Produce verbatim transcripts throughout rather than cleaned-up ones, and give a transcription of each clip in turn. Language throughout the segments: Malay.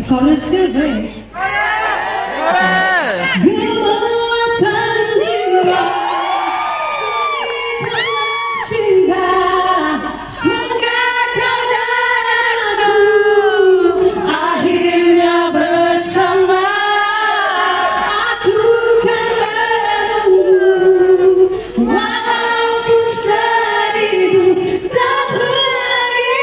Chorus ke verse? Gemuatkan jiwa cinta, semoga kau dan aku akhirnya bersama. Aku kan menunggu walaupun seribu tak beri.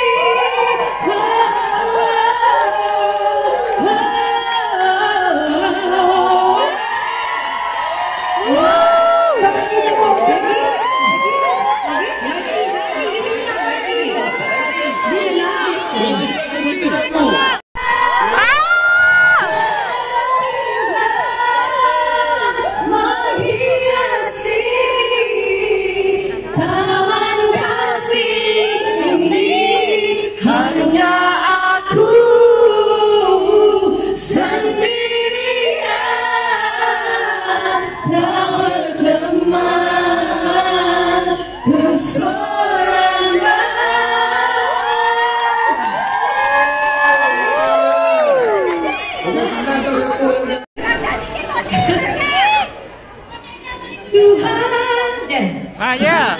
Tuhan dan ah, ya.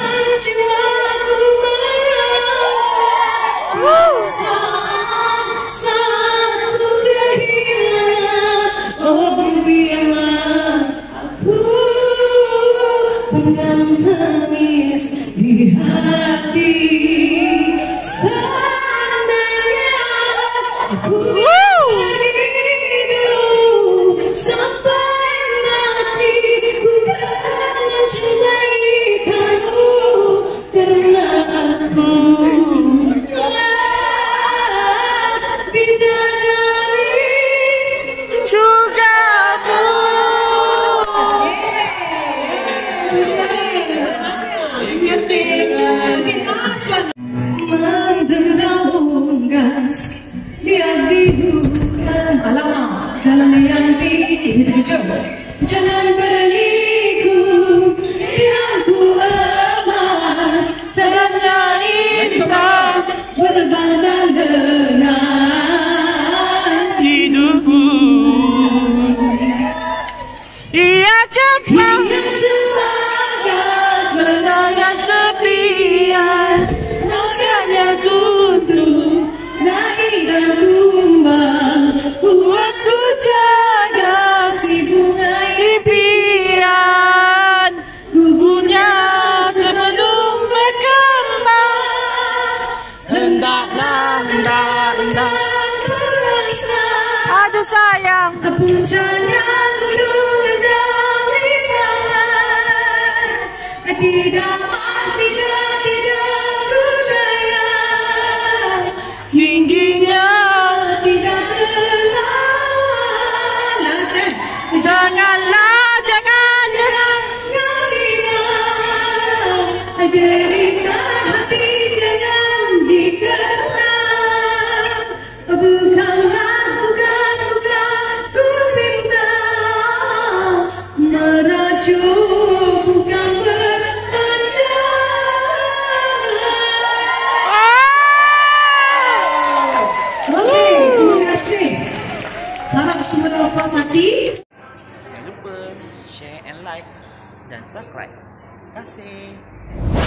Saat ku kehilangan, oh biarlah aku pendam tangis di hati. Seandainya aku hidup sampai mati, ku kan mencintai kamu karena aku telah bidadari Juga bu. Mendendam unggas biar dibuka. Alamak, jalan yang tinggi terkejut. Jangan berliku, biar ku emas. Caranya intan berbandang dengan Hidupku ia cepat, ia cepat menangan tepian, noganya kutu, naik dan kumbang. Puasku jaga si bunga impian, gugunya sebelum berkembang. Hendaklah, hendak, hendak, aduh sayang. puncaknya gunung sedang di tangan. Tidak, tidak, tidak ku daya. Tingginya Tidak terlawan. Langsung. janganlah, jangan, jangan. Gelimang derita hati jangan dikenang. Bukanlah, bukan, bukan ku minta merajuk, bukan beranjak. Oke, terima kasih. Harap semua puas hati. Jangan lupa share and like dan subscribe. Terima kasih.